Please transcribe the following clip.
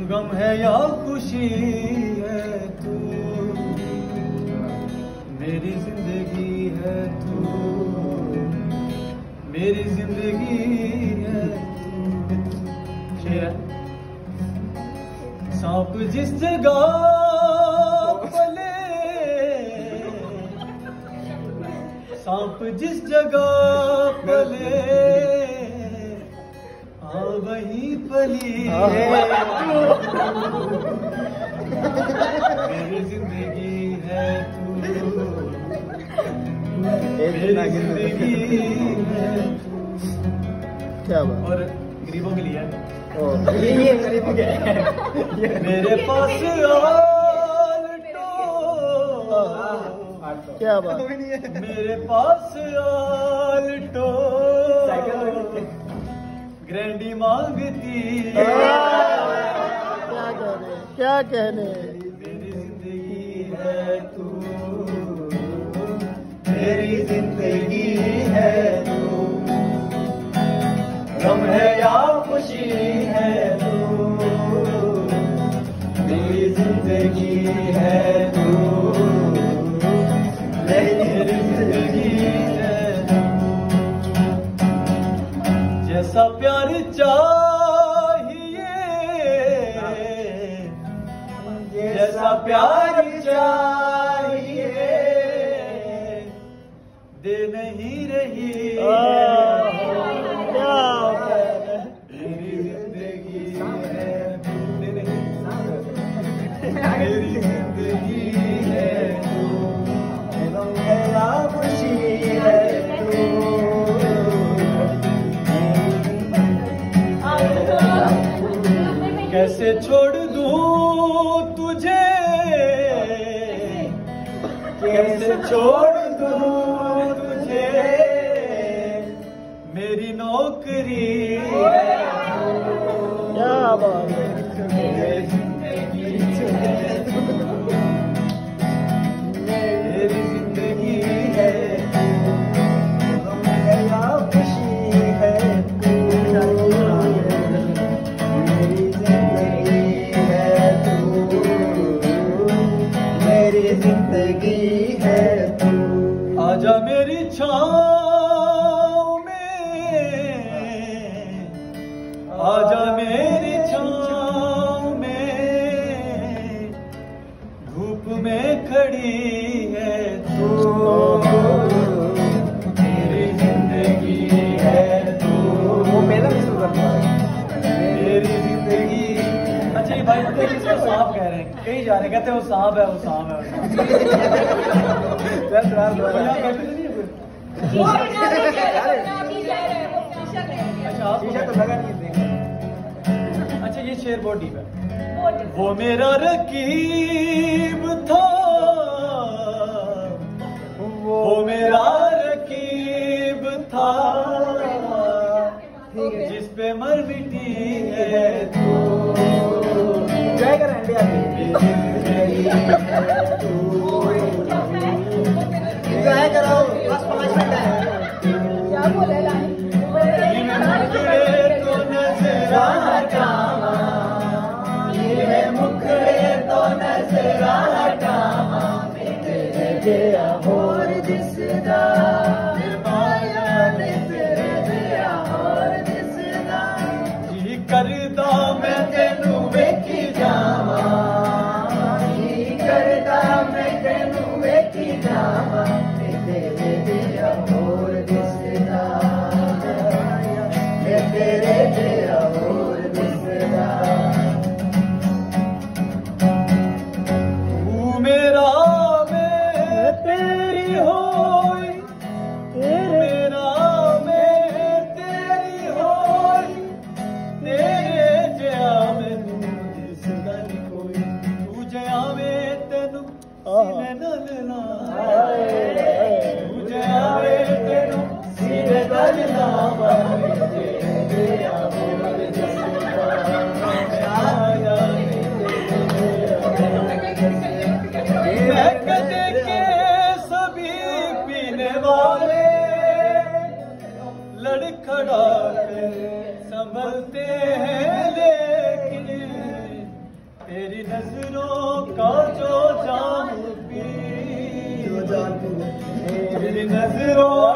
गम है या खुशी है तू, मेरी जिंदगी है तू, मेरी जिंदगी है तू। शेर है। सांप जिस जगह पले, सांप जिस जगह पले, वही पली मेरी जिंदगी है तू, मेरी जिंदगी है तू। क्या बात। और गरीबों के लिए ये गरीबों के मेरे पास क्या बात। मेरे पास आल्टो ग्रैंडी मांगती है। क्या कहने। मेरी जिंदगी है तू, मेरी जिंदगी है तू, गम है या खुशी है तू, मेरी जिंदगी है तू, मेरी जिंदगी है तू। जैसा प्यार चाहिए, जैसा प्यार चाहिए, दे नहीं रही मेरी जिंदगी है, मेरी जिंदगी है तू, गम है या खुशी है तू। कैसे छोड़ दूं तुझे, कैसे छोड़ दूं तुझे, मेरी नौकरी क्या बात है। मेरी जिंदगी है, मेरी जिंदगी है, गम है या खुशी है तू, मेरी जिंदगी है तू, मेरी जिंदगी है तू। आजा मेरी छाँव में, आजा मेरी छाँव में, धूप में खड़ी है तू, मेरी जिंदगी है तू, मेरी जिंदगी। अच्छा ये भाई पता है किसको सांप कह रहे हैं, कहीं जा रहे हैं, कहते हैं वो सांप है, वो सांप है, वो सांप शीशा तो लगा नहीं देखा। अच्छा ये शेर बहुत डीप है। वो मेरा रकीब था, वो मेरा रकीब था, जिस पे मर मिटी है तू, जय कर इंडिया तू, जय करो बस 5 मिनट है। क्या बोले तो नजरा कामा, ये मुखड़े तो नजरा कामा, तेरे दिया होर दिसदा, माया ने तेरे दिया होर दिसदा, जी करदा मैं तेनू वेखी जावा, जी करदा मैं तेनू वेखी जावा, तेरे दिया होर दिसदा, तेरे दिया होर दिसदा। नजरों